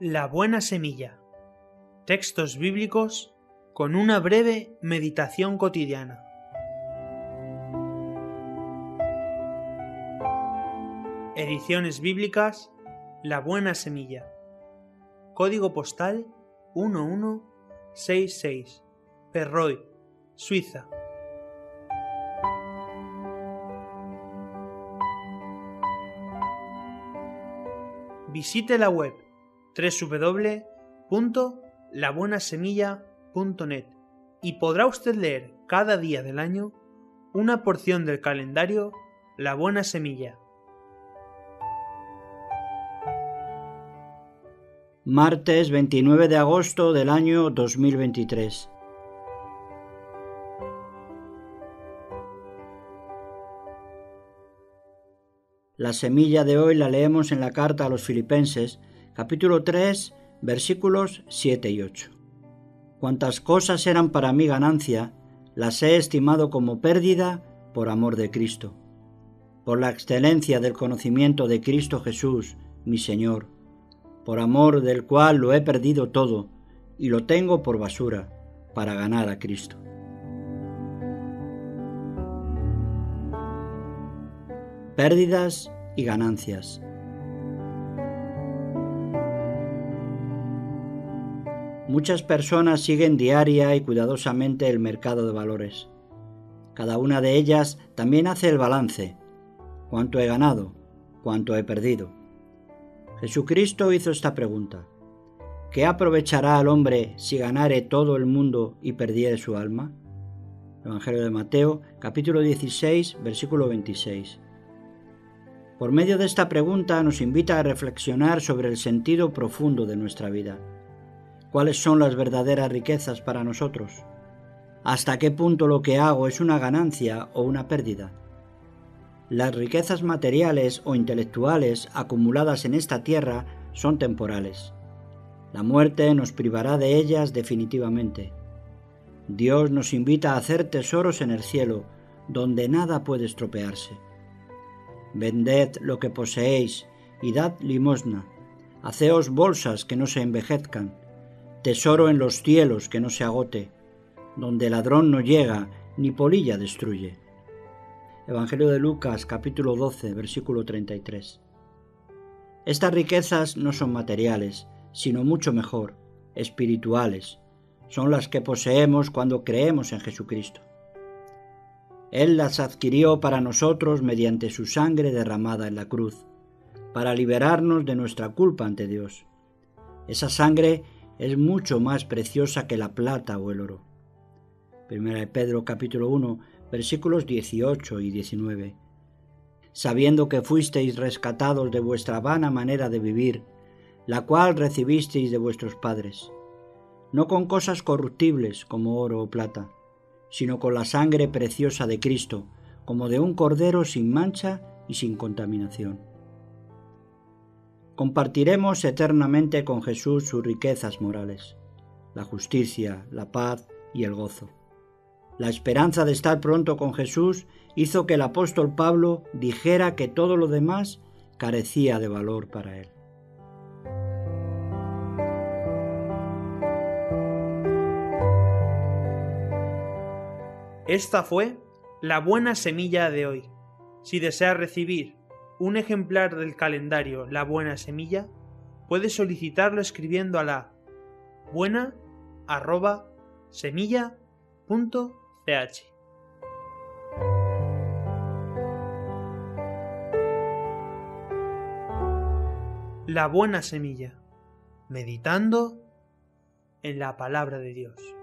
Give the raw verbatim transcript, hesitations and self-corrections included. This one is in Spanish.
La buena semilla. Textos bíblicos con una breve meditación cotidiana. Ediciones bíblicas La buena semilla. Código postal uno uno seis seis. Perroy, Suiza. Visite la web doble u doble u doble u punto la buena semilla punto net y podrá usted leer cada día del año una porción del calendario La Buena Semilla. Martes veintinueve de agosto del año dos mil veintitrés. La semilla de hoy la leemos en la carta a los Filipenses, capítulo tres, versículos siete y ocho. Cuantas cosas eran para mí ganancia, las he estimado como pérdida por amor de Cristo, por la excelencia del conocimiento de Cristo Jesús, mi Señor, por amor del cual lo he perdido todo y lo tengo por basura para ganar a Cristo. Pérdidas y ganancias. Muchas personas siguen diaria y cuidadosamente el mercado de valores. Cada una de ellas también hace el balance. ¿Cuánto he ganado? ¿Cuánto he perdido? Jesucristo hizo esta pregunta: ¿qué aprovechará al hombre si ganare todo el mundo y perdiere su alma? Evangelio de Mateo, capítulo dieciséis, versículo veintiséis. Por medio de esta pregunta nos invita a reflexionar sobre el sentido profundo de nuestra vida. ¿Cuáles son las verdaderas riquezas para nosotros? ¿Hasta qué punto lo que hago es una ganancia o una pérdida? Las riquezas materiales o intelectuales acumuladas en esta tierra son temporales. La muerte nos privará de ellas definitivamente. Dios nos invita a hacer tesoros en el cielo, donde nada puede estropearse. Vended lo que poseéis y dad limosna. Haceos bolsas que no se envejezcan, tesoro en los cielos que no se agote, donde ladrón no llega ni polilla destruye. Evangelio de Lucas, capítulo doce, versículo treinta y tres. Estas riquezas no son materiales, sino mucho mejor, espirituales. Son las que poseemos cuando creemos en Jesucristo. Él las adquirió para nosotros mediante su sangre derramada en la cruz, para liberarnos de nuestra culpa ante Dios. Esa sangre es mucho más preciosa que la plata o el oro. Primera de Pedro, capítulo uno, versículos dieciocho y diecinueve. Sabiendo que fuisteis rescatados de vuestra vana manera de vivir, la cual recibisteis de vuestros padres, no con cosas corruptibles como oro o plata, sino con la sangre preciosa de Cristo, como de un cordero sin mancha y sin contaminación. Compartiremos eternamente con Jesús sus riquezas morales, la justicia, la paz y el gozo. La esperanza de estar pronto con Jesús hizo que el apóstol Pablo dijera que todo lo demás carecía de valor para él. Esta fue la buena semilla de hoy. Si desea recibir un ejemplar del calendario La Buena Semilla, puede solicitarlo escribiendo a la buena arroba semilla punto ch. La Buena Semilla, meditando en la palabra de Dios.